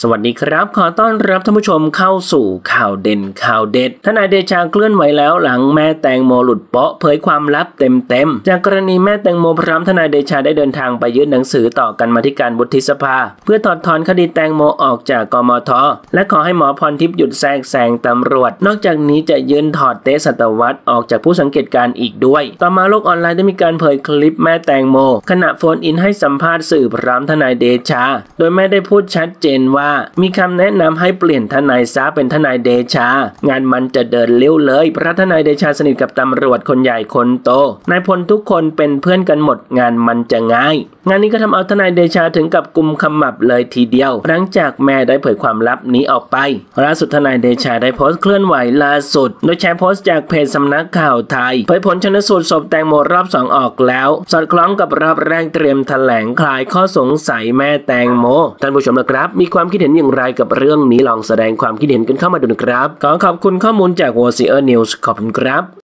สวัสดีครับขอต้อนรับท่านผู้ชมเข้าสู่ข่าวเด่นข่าวเด็ดทนายเดชาเคลื่อนไหวแล้วหลังแม่แตงโมหลุดเปาะเผยความลับเต็มจากกรณีแม่แตงโมพร้อมทนายเดชาได้เดินทางไปยื่นหนังสือต่อกันมาธิการวุฒิสภาเพื่อถอดถอนคดีแตงโมออกจากกมท.และขอให้หมอพรทิพย์หยุดแทรกแซงตำรวจนอกจากนี้จะยื่นถอดเตสัตวรรษออกจากผู้สังเกตการณ์อีกด้วยต่อมาโลกออนไลน์ได้มีการเผยคลิปแม่แตงโมขณะโฟนอินให้สัมภาษณ์สื่อพร้อมทนายเดชาโดยไม่ได้พูดชัดเจนว่ามีคำแนะนำให้เปลี่ยนทนายซะเป็นทนายเดชางานมันจะเดินเลี้ยวเลยเพราะทนายเดชาสนิทกับตำรวจคนใหญ่คนโตนายพลทุกคนเป็นเพื่อนกันหมดงานมันจะง่ายงานนี้ก็ทำเอาทนายเดชาถึงกับกุมขมับเลยทีเดียวหลังจากแม่ได้เผยความลับนี้ออกไปล่าสุดทนายเดชาได้โพสต์เคลื่อนไหวล่าสุดโดยแชร์โพสต์จากเพจสำนักข่าวไทยเผยผลชันสูตรศพแตงโมรอบ2ออกแล้วสอดคล้องกับรอบแรกเตรียมแถลงคลายข้อสงสัยแม่แตงโมท่านผู้ชมนะครับมีความคิดเห็นอย่างไรกับเรื่องนี้ลองแสดงความคิดเห็นกันเข้ามาดูนะครับขอขอบคุณข้อมูลจาก Warrior News ขอบคุณครับ